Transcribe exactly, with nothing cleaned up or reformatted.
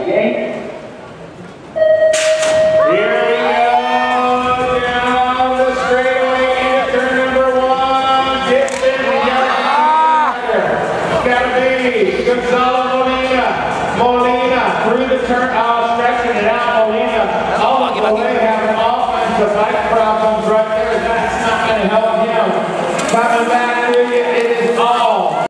Okay? Here we go, down the straightaway into turn number one. Gibson, gotta be Gonzalo Molina. Molina through the turn, oh, stretching it out, Molina. Oh, Molina having offensive bike